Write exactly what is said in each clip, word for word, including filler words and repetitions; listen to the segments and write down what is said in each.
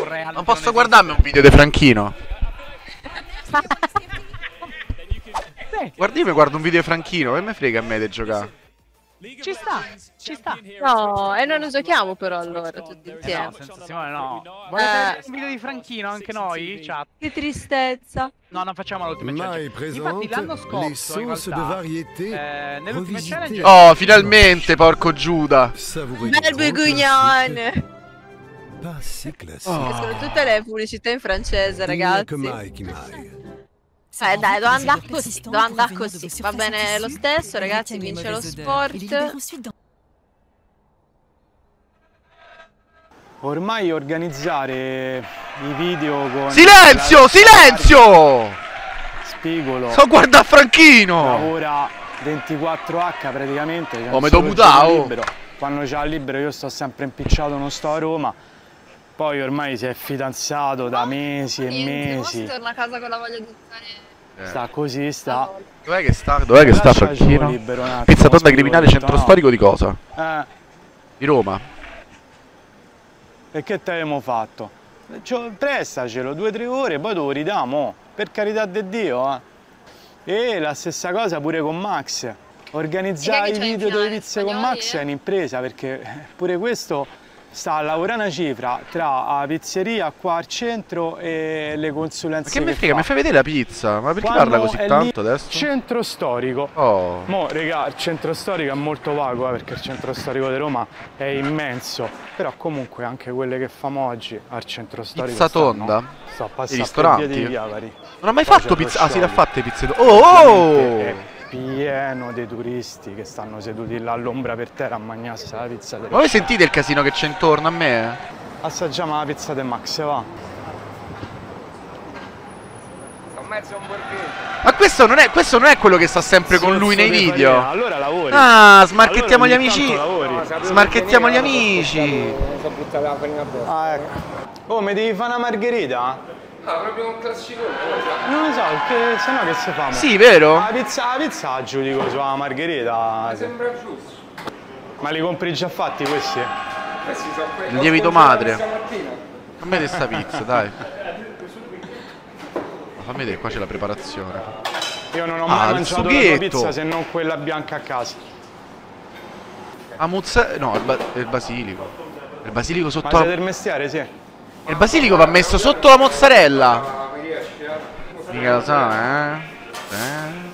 Non posso guardarmi un video di Franchino? Guardi, mi guardo un video di Franchino, che me frega a me di giocare? Ci sta, ci sta. No, e noi non giochiamo però allora tutti insieme. No, senza Simone no. Volete un video di Franchino anche noi, chat? Che tristezza. No, non facciamo l'ultima challenge. Mai Infatti l'anno présente les scorso, in sauces de realtà, variété eh, nell'ultima challenge... revisitées. Oh, finalmente, porco Giuda. Savourez Bel des grands Bugugnon. classiques, pas si classiques. Oh. Sono tutte le pubblicità in francese, Il ragazzi. mai chi mai. Eh dai, doveva andare così, doveva andare così. Va bene lo stesso, ragazzi, vince lo sport. Ormai organizzare i video con... Silenzio, silenzio! Spigolo. Sto guardando Franchino! Lavora ventiquattro acca praticamente. Oh, me do mutao. Libero. Quando c'ha libero io sto sempre impicciato, non sto a Roma. Poi ormai si è fidanzato da mesi e mesi. Torna a casa con la voglia di stare... Sta così, sta. Dov'è che sta? Dov'è che sta Lascia il gioco Franchino? libero un attimo, Pizza tonda spigolo, criminale centro no. storico di cosa? Eh, Di Roma. e che te avevamo fatto? Cioè, prestacelo due o tre ore, poi te lo ridiamo, per carità di Dio, eh. E la stessa cosa pure con Max. Organizzare i video delle pizze con Max è un'impresa, perché pure questo sta a lavorare una cifra tra la pizzeria qua al centro e le consulenze. Ma che me che frega, fa. mi fai vedere la pizza? Ma perché Quando parla così è lì tanto adesso? Centro storico. Oh. Mo, regà, il centro storico è molto vago, eh, perché il centro storico di Roma è immenso. Però comunque anche quelle che famo oggi al centro storico Pizza stanno- tonda? sto a passare I ristoranti? per via dei Chiavari. Non ho mai Poi fatto c'è lo pizza. Ah, sì, l'ha shopping. fatte pizze tonda. Oh! È oh! pieno dei turisti che stanno seduti là all'ombra per terra a mangiarsi la pizza. Ma voi sentite il casino che c'è intorno a me? Assaggiamo la pizza del Max, va. Ma questo non è, questo non è quello che sta sempre con lui nei video. Allora lavori. Ah, smarchettiamo Allora gli ogni amici. tanto lavori. Smarchettiamo gli amici. Ah, ecco. Oh, mi devi fare una margherita? Ah, proprio un classicone. Non lo so, che se no che si fa? mo? Sì, vero? La pizza, la pizza la giudico sulla margherita. Sembra giusto. Ma li compri già fatti questi? Questi sono quelli. Il lievito madre. Stamattina. Fammi vedere sta pizza, dai. Fammi vedere, qua c'è la preparazione. Io non ho Ah, mai il mangiato la sughetto. tua pizza se non quella bianca a casa. A mozzarella. No, il, ba il basilico. Il basilico Ma sotto sei la... del mestiere, sì. Il basilico va messo sotto la mozzarella. Ah, mi riesci a... Mica lo so, eh? Eh?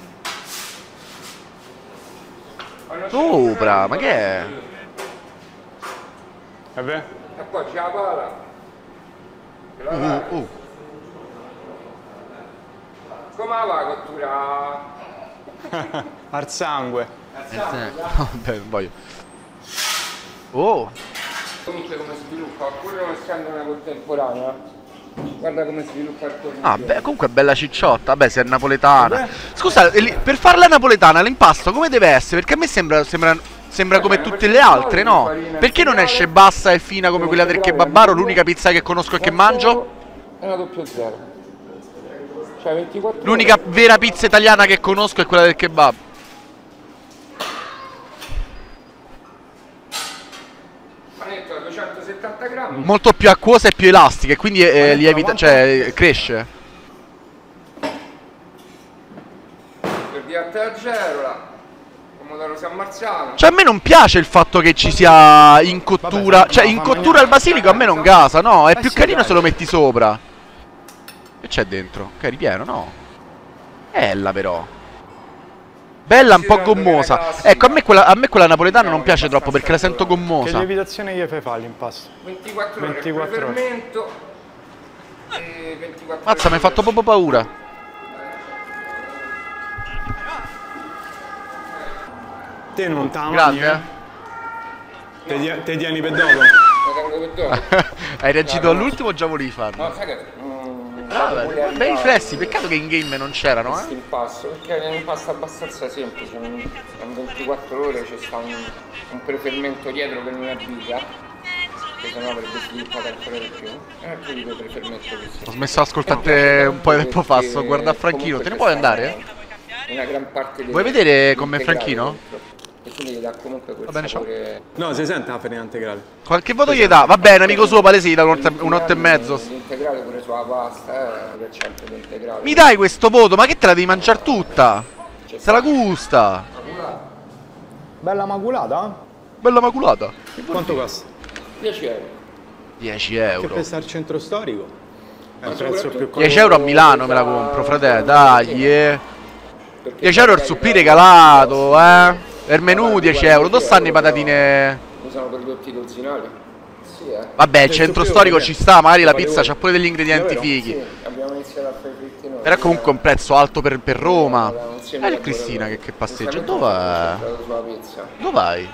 Sopra, ma che è? È vero? E poi c'è la pala. Che la Uh, va. uh. Come va la cottura? Al sangue. Vabbè, non voglio. Oh! Comunque come sviluppa, oppure come scambia una contemporanea. Guarda come sviluppa il cornice. Ah, beh, comunque è bella cicciotta. Vabbè, se è napoletana. Scusa, li- per farla napoletana, l'impasto come deve essere? Perché a me sembra, sembra, sembra come tutte le altre, no? Perché non esce bassa e fina come quella del kebabaro? L'unica pizza che conosco e che mangio? È una doppio zero. Cioè ventiquattro ore. L'unica vera pizza italiana che conosco è quella del kebab. Panetto da duecentosettanta grammi. Molto più acquosa e più elastica e quindi eh, lievita, cioè cresce. Per di a Gerola. Pomodoro San Marziano. Cioè a me non piace il fatto che ci sia in cottura. Vabbè, Cioè no, in fa cottura mangiare. il basilico a me non gasa, no? È Eh più sì, carino dai. se lo metti sopra. Che c'è dentro? Che è ripieno, no? Bella però. Bella un po' gommosa. Ecco, a me quella, a me quella napoletana non piace troppo perché la sento Che gommosa. lievitazione gli fai fare all'impasto? ventiquattro ore. ventiquattro ore. Fermento. E ventiquattro Mazza, mi hai fatto proprio paura. Te non te la mangi, Grande, eh? eh? Te, tie- te tieni per dopo? Lo tengo per dopo. Hai reagito all'ultimo o già volevi farlo? No, sai che... Mm, Ah, beh, bei riflessi, peccato che in game non c'erano, questo eh? impasto, perché è un impasto abbastanza semplice, in in ventiquattro ore c'è sta un, un prefermento dietro che non è vita, che sennò avrebbe sviluppato ancora di più. E poi il prefermento così. Ho smesso di ascoltarti un po' di tempo fa, sto guarda Franchino, te ne puoi andare? Una gran parte dei Vuoi vedere con me Franchino? E quindi gli dà comunque quel Va bene, sapore... No, si sente la farina integrale. Qualche voto gli dà. Va bene, amico suo palese gli dà un otto, un otto e mezzo. L'integrale pure sulla pasta, eh, per cento di integrale. Mi dai questo voto? Ma che te la devi mangiare tutta? Se la gusta. Bella maculata? Bella maculata. Quanto costa? dieci euro. dieci Che euro. per stare al centro storico? È il prezzo più dieci euro a Milano me la compro, fratello. Dai, eh. dieci euro il supplì regalato, eh. Per menù dieci euro. Dove stanno i patatine? Usano prodotti dozzinali? Sì, eh. Vabbè, il centro storico ci sta, magari la pizza c'ha pure degli ingredienti fighi. Sì, abbiamo iniziato a fare i fritti noi. Però è comunque un prezzo alto per, per Roma. Eh, Cristina che, che passeggia. Dov'è? Dove vai?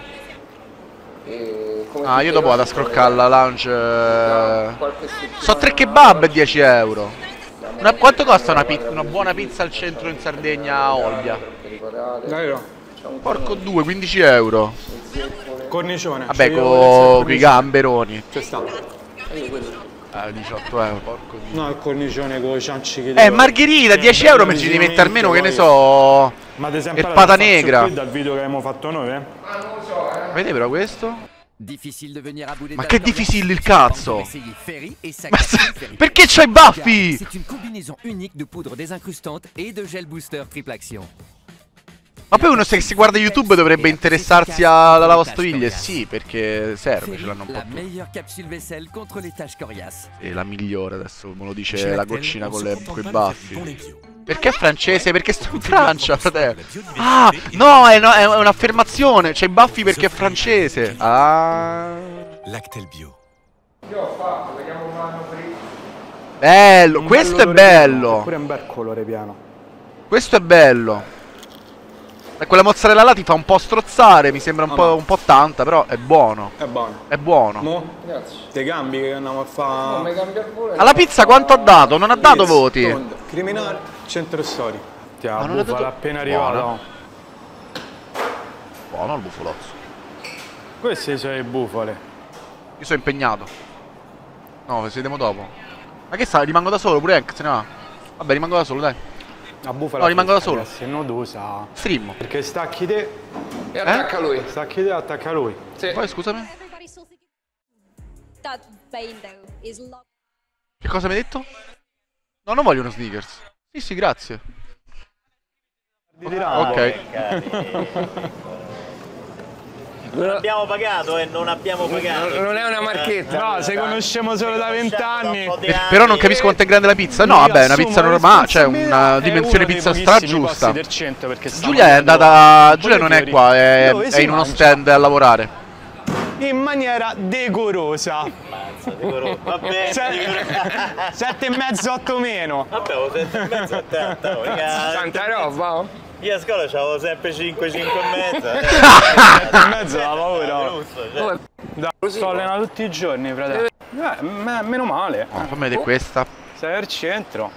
Ah, io dopo vado a scroccare alla lounge. So tre kebab e dieci euro. Una, quanto costa una, pizza, una buona pizza al centro in Sardegna a Olbia? Porco due, quindici euro. Cornicione. Vabbè, con i gamberoni. C'è sta. Eh, diciotto euro, porco dio. No, il cornicione con i cianci che... Eh, margherita, dieci euro mi ci devi mettere almeno, che ne so. Ma ad esempio il pata negra. qui dal video che abbiamo fatto noi, eh? Vedi però questo? Ma Ma che difficile il cazzo! Ma se- perché c'hai i baffi? C'est une combinaison unique de poudre désincrustante et de gel booster triple action. Ma poi uno se si guarda YouTube dovrebbe interessarsi alla lavastoviglie? Sì, perché serve, ce l'hanno un po' La tutti. meilleure capsule vaisselle contre les taches coriaces. Sì, la migliore adesso, me lo dice la goccina con le, coi baffi. Perché è francese? Perché sto in Francia, fratello. Ah, no, è, no, è un'affermazione. C'hai i baffi perché è francese. Ah. Lactel Bio. Io ho fatto, vediamo un anno prima. Bello, questo è bello. Pure un bel colore piano. Questo è bello. E quella mozzarella là ti fa un po' strozzare, mi sembra un po', un po' tanta, però è buono. È buono. È buono. Mo? Grazie. Te cambi che andiamo a Non fare... mi cambia il volo. Alla pizza quanto ha dato? Non ha dato voti. Tonda, criminale, centro storico. Ti ha Ma non ha bufala dato- appena Buono. arrivato. Buono il bufolozzo. Queste sono le bufale. Io sono impegnato. No, ci vediamo dopo. Ma che sta? Rimango da solo, pure Hank se ne va. Vabbè, rimango da solo, dai. La bufala. No, rimango da solo. Se no dosa. Stream. Perché stacchi te, E attacca lui. stacchi te, attacca lui. Sì. Poi scusami. Everybody still thinking that Bane though is lo- Che cosa mi hai detto? No, non voglio uno sneakers. Sì, sì, grazie. Ok. Non abbiamo pagato e eh, non abbiamo pagato. Non è una marchetta. No, se conosciamo solo da vent'anni. Per- però non capisco quanto è grande la pizza. No, vabbè, è una pizza normale, cioè una dimensione pizza stra giusta. Giulia è andata. Giulia non è qua, è, è in uno stand a lavorare. In maniera decorosa. Mazza, decoro- Vabbè, Se- Sette e mezzo, otto meno. vabbè, avevo sette e mezzo a tanta. Tanta roba, oh. Io a scuola c'avevo sempre cinque, cinque e mezzo. Sette e mezzo la paura. Giusto, cioè. Dai, sto allenando tutti i giorni, fratello. Eh, me- meno male. Oh, fammi vedere questa. Sei al centro.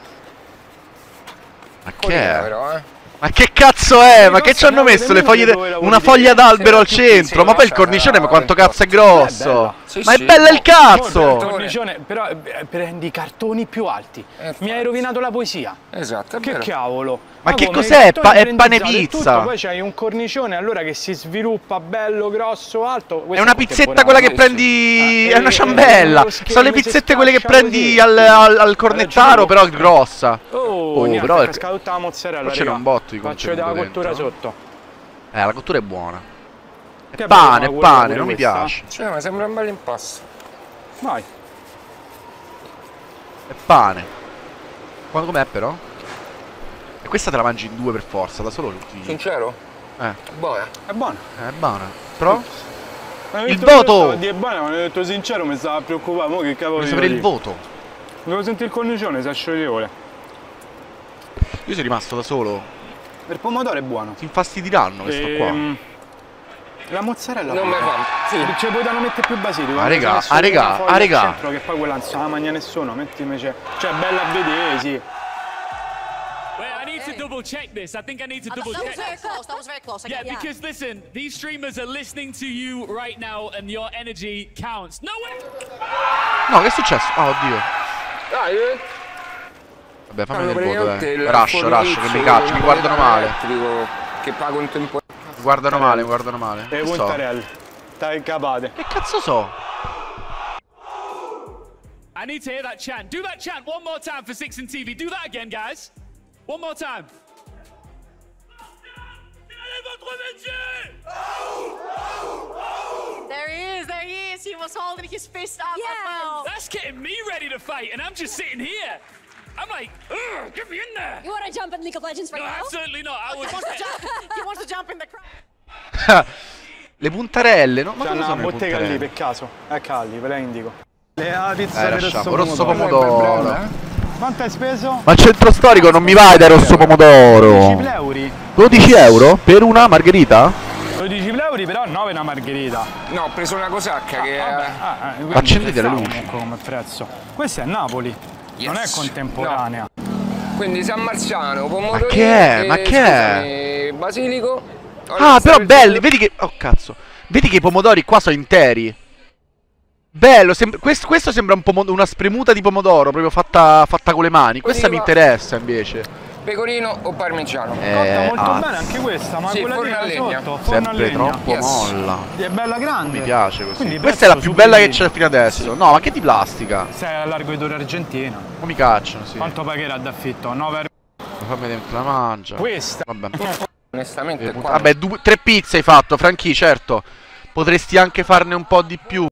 Ma che è? Però, eh. Ma che cazzo è? Ma che ci hanno messo le foglie? de- Una foglia d'albero al centro? Ma poi il cornicione, ma quanto cazzo è grosso? Ma è bella il Il cazzo! cornicione, però eh, prendi i cartoni più alti. Mi hai rovinato la poesia. Esatto, è Che vero. cavolo. Ma che come, cos'è? i cartoni Pa- è pane brandizzati e pizza. tutto, poi c'hai un cornicione allora che si sviluppa bello, grosso, alto. È una pizzetta quella che prendi. È una ciambella. Sono le pizzette quelle che prendi al, al, al cornettaro, però grossa. Oh, Oh, niente, però è è- cascata tutta la mozzarella. Poi c'era raga. un botto di Faccio vedere la contenuto cottura dentro. sotto. Eh, la cottura è buona. Che È pane, bella è quella pane, pure non mi questa. piace. Cioè, ma sembra un bel impasto. Vai. È pane. Quanto com'è però? E questa te la mangi in due per forza, da solo non ti... Sincero? Eh, Buona. È buona. è buona. Però? Ma Il detto- voto! Di è buona, ma ho detto sincero, mi stava preoccupando. Mo che cavolo Voglio di sapere il dire? voto. Volevo sentire il cornicione, si è scioglievole. Io sono rimasto da solo. Il pomodoro è buono. Ti infastidiranno questo qua. Ehm, La mozzarella Non mi pure. fa. Sì. Ci potevano mettere più basilico. Ah, hanno regà, messo ah, regà, una foglia ah, al regà. centro, che poi quella non se la mangia nessuno. Metti invece. Cioè, bella a vedere, sì. Wait, I need to double check this. I think I need to double That was check. very close. That was very close. I Yeah, get- yeah. because listen, these streamers are listening to you right now and your energy counts. No one. No, che è successo? Oh, oddio. Dai, eh. Vabbè, fammi Allora, vedere il voto, praticamente dai. il Rush, forno rush, che Izzo mi cacci, mi con guardano male. elettrico che pago in tempo. Guardano male, guardano male. Le Che so? puntarelle. Stai capate. Che cazzo so? I need to hear that chant. Do that chant one more time for Six and T V. Do that again, guys. One more time. There he is, there he is. He was holding his fist up Yeah. as well. That's getting me ready to fight, and I'm just sitting here. I'm like, ugh, get me in there. You want to jump in League of Legends right No, now? absolutely not. I was He wants to jump, he wants to jump in the crowd. Le puntarelle, no? Ma C'è cosa una sono le bottega lì puntarelle? per caso. Eccola lì, ve la indico. Le ah, pizza Eh, di lasciamo. rosso Rosso pomodoro. pomodoro. Eh? Quanto hai speso? Ma al centro storico non mi vai dai rosso dodici pomodoro. euro. dodici euro? Per una margherita? dodici euro però nove una margherita. No, ho preso una cosacca che Vabbè, è... ah, eh, Accendete le quindi luci. comunque come prezzo. Questa è Napoli, non è Yes. contemporanea. Quindi San Marziano, pomodoro. Ma che è? Ma che è? Basilico. Ah, però belli, vedi che... Oh cazzo. Vedi che i pomodori qua sono interi. Bello, sem- questo, questo sembra un pomo- una spremuta di pomodoro, proprio fatta, fatta con le mani. Questa mi qua- interessa invece. Pecorino o parmigiano. Cotta Eh, molto ah, bene anche questa, ma Sì, quella forno a lì legna. sotto, forno a sempre legna. troppo Yes. molla. È bella grande. Mi piace così. Quindi Questa è la prezzo più bella che superiore. c'è fino adesso. No, ma che di plastica? Sei a largo di Torre Argentina. Non mi cacciano, sì. Quanto pagherà d'affitto? nove euro. Fammi vedere, la mangia. Questa. Vabbè. Onestamente qua... Vabbè, due, tre pizze hai fatto, Franchi, certo. Potresti anche farne un po' di più.